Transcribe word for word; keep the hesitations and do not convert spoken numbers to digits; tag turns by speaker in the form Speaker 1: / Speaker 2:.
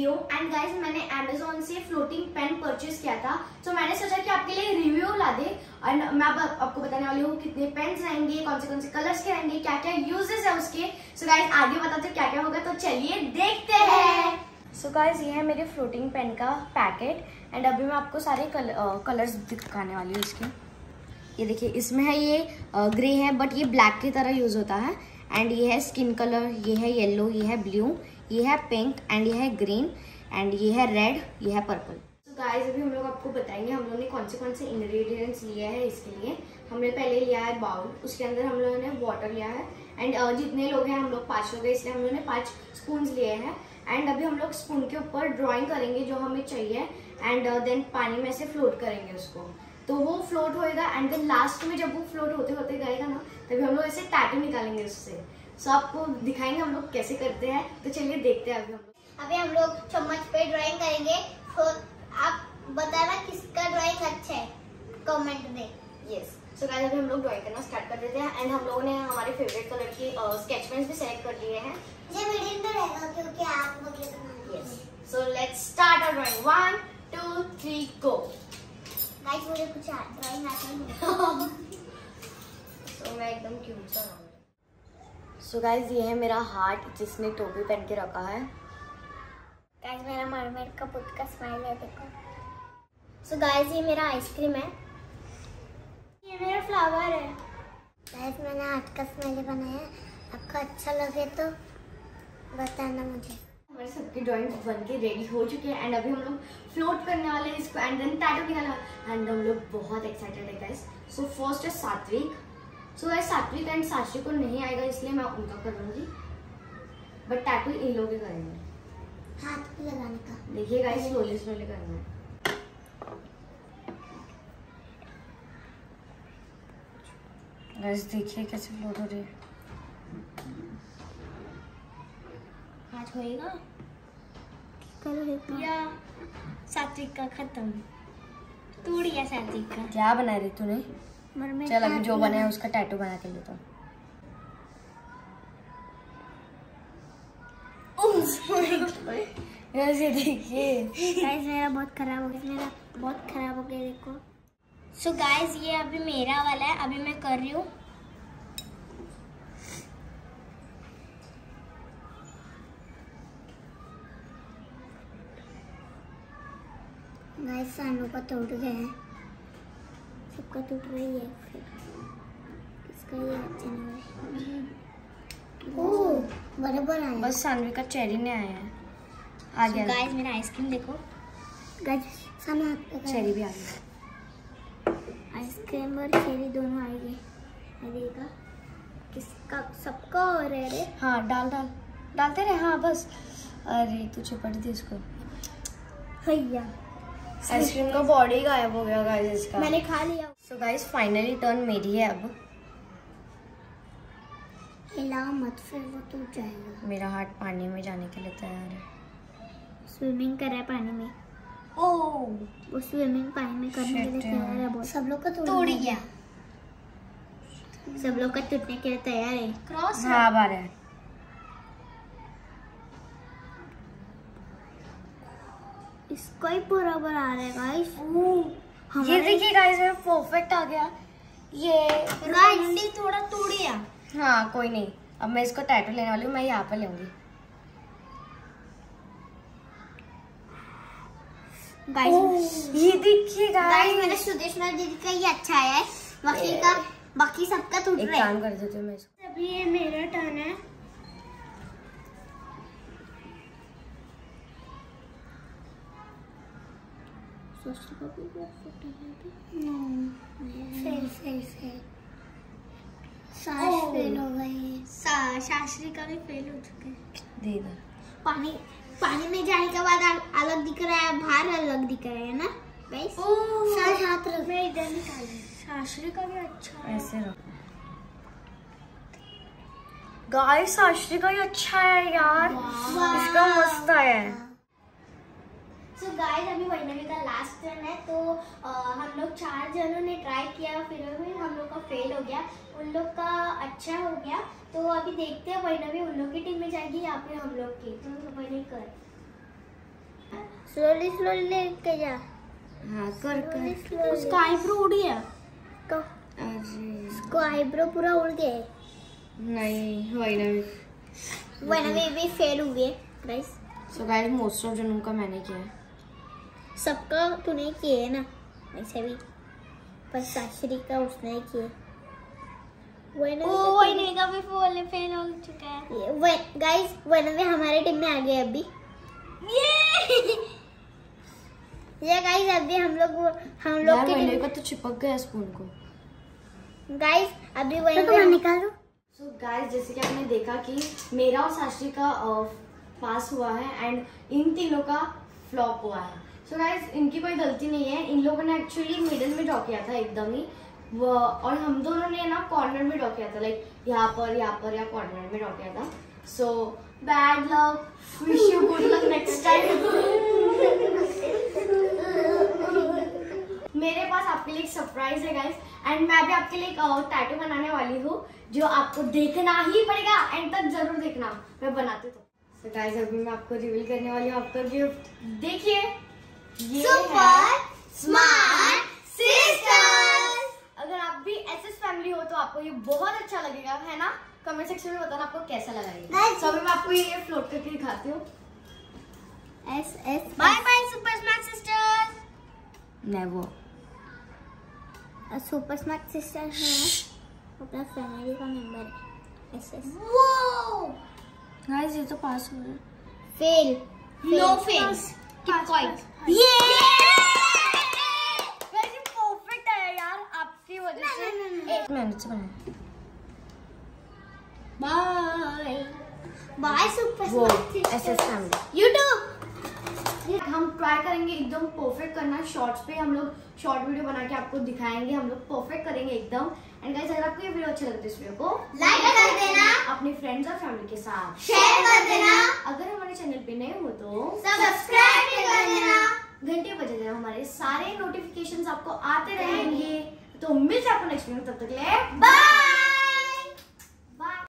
Speaker 1: Video. And guys मैंने Amazon से floating pen purchase किया था, तो मैंने सोचा कि आपके लिए रिव्यू ला दे। एंड मैं अब आपको बताने वाली हूँ कितने पेन्स रहेंगे, कौन से कौन से कलर्स के रहेंगे, क्या क्या यूजेस है उसके। सो गाइस आगे बताते क्या क्या होगा, तो चलिए देखते हैं। सो गाइस ये है मेरे फ्लोटिंग पेन का पैकेट एंड अभी मैं आपको सारे कलर्स दिखाने वाली हूँ इसके। ये देखिए, इसमें है ये ग्रे है बट ये ब्लैक की तरह यूज होता है। एंड ये है स्किन कलर, ये है येलो, ये है ब्लू, ये है पिंक एंड ये है ग्रीन एंड ये है रेड, ये है पर्पल। तो गाइस अभी हम लोग आपको बताएंगे हम लोगों ने कौन से कौन से इंग्रेडिएंट्स लिए हैं इसके लिए। हमने पहले लिया है बाउल, उसके अंदर हम लोगों ने वाटर लिया है। एंड uh, जितने लोग हैं, हम लोग पाँच लोग हैं, इसलिए हम लोगों ने पाँच स्पून लिए हैं। एंड अभी हम लोग स्पून के ऊपर ड्राइंग करेंगे जो हमें चाहिए एंड देन uh, पानी में से फ्लोट करेंगे उसको, तो वो फ्लोट होएगा। एंड देन लास्ट में जब वो फ्लोट होते होते गएगा ना, तभी हम लोग ऐसे टैटू निकालेंगे उससे। सो so, आपको दिखाएंगे हम लोग कैसे करते हैं, तो चलिए देखते हैं। अभी हम लोग
Speaker 2: अभी हम लोग चम्मच पे ड्राइंग करेंगे। तो आप बताना किसका ड्राइंग अच्छा है, कमेंट में।
Speaker 1: यस, सो गाइस अभी हम लोग ड्राइंग करना स्टार्ट कर देते हैं। एंड हम लोगों ने हमारे फेवरेट कलर के स्केच पेन्स भी सेलेक्ट कर लिए हैं।
Speaker 2: ये मीडियम में रहेगा क्योंकि आप मुझे बनाना है।
Speaker 1: Yes, so let's start our drawing. One two three go.
Speaker 2: Guys मुझे कुछ ड्राइंग आता नहीं।
Speaker 1: सो मैं एकदम क्यूट सा हूँ। सो गाइस ये है मेरा हार्ट जिसने टोपी पहन के रखा है।
Speaker 2: गाइस मेरा मरमेड का पुत का स्माइल है, देखो। सो गाइस ये मेरा आइसक्रीम है, ये मेरा फ्लावर है। गाइस मैंने हार्ट का स्माइल बनाया है, आपको अच्छा लगे तो बताना मुझे।
Speaker 1: हमारे सबकी ड्राइंग बन के रेडी हो चुकी है एंड अभी हम लोग फ्लोट करने वाले हैं इसको एंड देन टैटू निकालना एंड हम लोग बहुत एक्साइटेड है गाइस। सो फर्स्ट है सात्विक। सो गाइस सात्विक एंड साक्षी को नहीं आएगा इसलिए मैं उनका करूंगी, बट टैटू इन लोग के करेंगे।
Speaker 2: हाथ पे लगाने का
Speaker 1: देखिए गाइस, स्लोली स्लोली करना है। गाइस देखिए कैसे फ्लोट हो रही है।
Speaker 2: हाथ होएगा करो या सात्विक का खत्म, टूट गया सात्विक का।
Speaker 1: क्या बना रही तूने? चल अभी जो बना है उसका टैटू बना के लेता हूँ। ये देखिए
Speaker 2: गाइस मेरा बहुत खराब हो गया, मेरा बहुत खराब हो गया, देखो। सो so गाइस ये अभी मेरा वाला है, अभी मैं कर रही हूँ। गाइस सानू का टूट गया है, सबका टूट रही है, फिर इसका ये अच्छा नहीं है। ओह बराबर आया,
Speaker 1: बस सानवी का चेरी नहीं आया है। आ गया।
Speaker 2: so गाइस मेरा आइसक्रीम देखो। गाइस सानू हाथ पे
Speaker 1: चेरी भी आ गया।
Speaker 2: आइसक्रीम और चेरी दोनों आएगी। देखा किसका, सबका हो रहा है रे।
Speaker 1: हाँ डाल डाल डालते रहे। हाँ बस, अरे तू चिपट दी इसको।
Speaker 2: भैया
Speaker 1: आइसक्रीम का बॉडी गायब हो गया गाइस इसका।
Speaker 2: मैंने खा लिया।
Speaker 1: सो गाइस फाइनली टर्न मेरी है अब।
Speaker 2: हिला मत, फिर वो टूट जाएगा।
Speaker 1: मेरा हाथ पानी में जाने के लिए तैयार है।
Speaker 2: स्विमिंग कर रहा है पानी में।
Speaker 1: ओह
Speaker 2: वो स्विमिंग पानी में करने के लिए तैयार है बहुत। सब लोग का
Speaker 1: टूट गया।
Speaker 2: सब लोग का टूटने के लिए तैयार है।
Speaker 1: क्रॉस हाँ अब आ रहा है।
Speaker 2: इसका ही बराबर आ रहा है गाइस।
Speaker 1: ये देखिए गाइस मेरा परफेक्ट आ गया। ये
Speaker 2: गाइस थोड़ा टूट गया।
Speaker 1: हाँ कोई नहीं, अब मैं इसको टैटू लेने वाली हूँ, मैं यहाँ पे लूंगी।
Speaker 2: गाइस
Speaker 1: ये देखिए
Speaker 2: गाइस मेरे सुदेशना दीदी का ये अच्छा है, बाकी का बाकी सबका टूट रहा है।
Speaker 1: एक काम कर देती हूँ मैं इसको।
Speaker 2: अभी ये मेरा टर्न है। फेल फेल फेल साश फेल हो गई। शास्त्री का भी फेल हो चुके हैं।
Speaker 1: दे दे।
Speaker 2: पानी पानी में जाने के बाद अलग दिख रहा है, बाहर अलग दिख रहा है ना गाइस। साश हाथ रख, मैं इधर निकाल रही। शास्त्री का भी अच्छा है।
Speaker 1: ऐसे रख गाइस, शास्त्री का ही अच्छा है यार, इसका मस्त है।
Speaker 2: सो so गाइस अभी वैष्णवी का लास्ट टर्न है, तो आ, हम लोग चार जनों ने ट्राई किया, फिर भी हम लोग का फेल हो गया, उन लोग का अच्छा हो गया। तो अभी देखते हैं वैष्णवी उन लोग की टीम में जाएगी या फिर हम लोग की। तो वैष्णवी कर स्लोली स्लोली लेके जा।
Speaker 1: हाँ कर कर।
Speaker 2: उसका आईब्रो उड़ गया। तो
Speaker 1: अरे
Speaker 2: उसका आईब्रो पूरा उड़ गया।
Speaker 1: नहीं वही ना
Speaker 2: वही ना भी फेल हुए guys.
Speaker 1: So guys most of जनों का मैंने किया है।
Speaker 2: सबका तूने किए है ना वैसे भी, पर साश्री का उसने किए। वही ना
Speaker 3: ओ वही नहीं का भी फुल फेल हो चुका है।
Speaker 2: वही गाइस वही ना भी हमारे टीम में आ गए अभी।
Speaker 3: ये
Speaker 2: ये गाइस अभी हम लोग हम
Speaker 1: यार
Speaker 2: लोग के
Speaker 1: वही
Speaker 2: टीम
Speaker 1: का तो चिपक गया स्पून को।
Speaker 2: गाइस अभी वही
Speaker 3: तो निकाल दो।
Speaker 1: सो गाइस जैसे कि आपने देखा कि मेरा और साश्री का पास हुआ है एंड इन तीनों का फ्लॉप हुआ है। सो so गाइस इनकी कोई गलती नहीं है, इन लोगों ने एक्चुअली मिडिल में ड्रॉ किया था एकदम ही वो, और हम दोनों ने ना कॉर्नर में ड्रॉ किया था, लाइक यहाँ पर यहाँ पर या कॉर्नर में ड्रॉ किया था। So bad luck, wish you good luck next time. मेरे पास आपके लिए एक सरप्राइज है गाइस एंड मैं भी आपके लिए एक टैटू बनाने वाली हूँ जो आपको देखना ही पड़ेगा, एंड तक जरूर देखना मैं बनाती हूँ। सो गाइस अभी मैं आपको रिवील करने वाली हूँ आपका गिफ्ट। देखिए ये
Speaker 2: सुपर स्मार्ट सिस्टर्स।
Speaker 1: अगर आप भी एसएस फैमिली हो तो आपको ये बहुत अच्छा लगेगा, है ना? कमेंट सेक्शन में बताना आपको कैसा लगा ये। तो अभी मैं आपको ये फ्लोट करके दिखाती हूँ।
Speaker 2: S S
Speaker 3: bye bye super smart sisters.
Speaker 1: Never.
Speaker 2: Super smart sister है अपना फैमिली का मेंबर है। एस एस
Speaker 3: वो
Speaker 1: गाइस ये तो पास हो गया।
Speaker 2: Fail
Speaker 3: no fails keep quiet.
Speaker 1: ये गाइस ये परफेक्ट है यार आपकी वजह से। एक मिनट से बनाया।
Speaker 3: बाय
Speaker 2: बाय सुपर
Speaker 1: वो
Speaker 2: smart
Speaker 1: SS
Speaker 2: sister
Speaker 1: family.
Speaker 2: YouTube.
Speaker 1: हम ट्राई करेंगे एकदम परफेक्ट करना। शॉर्ट्स पे हम लोग शॉर्ट वीडियो बना के आपको दिखाएंगे, हम लोग परफेक्ट करेंगे एकदम। एंड गाइस अगर आपको ये वीडियो अच्छा लगता है इस वीडियो को
Speaker 2: लाइक कर देना,
Speaker 1: अपने फ्रेंड्स और फैमिली के साथ
Speaker 2: शेयर कर देना,
Speaker 1: अगर हमारे चैनल पे नए हो तो
Speaker 2: सब्सक्राइब भी कर देना,
Speaker 1: घंटे बजे देना, हमारे सारे नोटिफिकेशंस आपको आते रहेंगे। तो मिलते हैं आपको नेक्स्ट वीडियो में, तब तक के लिए बाय।